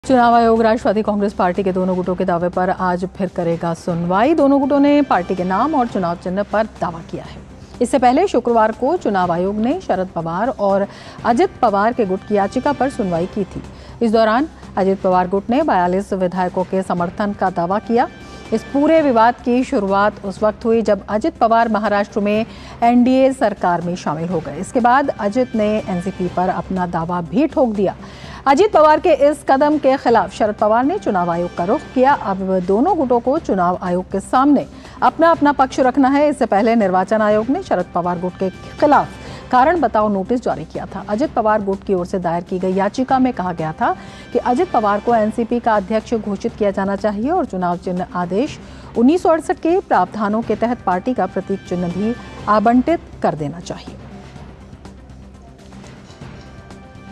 चुनाव आयोग राष्ट्रवादी कांग्रेस पार्टी के दोनों गुटों के दावे पर आज फिर करेगा सुनवाई। दोनों गुटों ने पार्टी के नाम और चुनाव चिन्ह पर दावा किया है। इससे पहले शुक्रवार को चुनाव आयोग ने शरद पवार और अजित पवार के गुट की याचिका पर सुनवाई की थी। इस दौरान अजित पवार गुट ने 42 विधायकों के समर्थन का दावा किया। इस पूरे विवाद की शुरुआत उस वक्त हुई जब अजित पवार महाराष्ट्र में एनडीए सरकार में शामिल हो गए। इसके बाद अजित ने एनसीपी पर अपना दावा भी ठोक दिया। अजित पवार के इस कदम के खिलाफ शरद पवार ने चुनाव आयोग का रुख किया। अब दोनों गुटों को चुनाव आयोग के सामने अपना अपना पक्ष रखना है। इससे पहले निर्वाचन आयोग ने शरद पवार गुट के खिलाफ कारण बताओ नोटिस जारी किया था। अजित पवार गुट की ओर से दायर की गई याचिका में कहा गया था कि अजित पवार को एनसीपी का अध्यक्ष घोषित किया जाना चाहिए और चुनाव चिन्ह आदेश 1968 के प्रावधानों के तहत पार्टी का प्रतीक चिन्ह भी आवंटित कर देना चाहिए।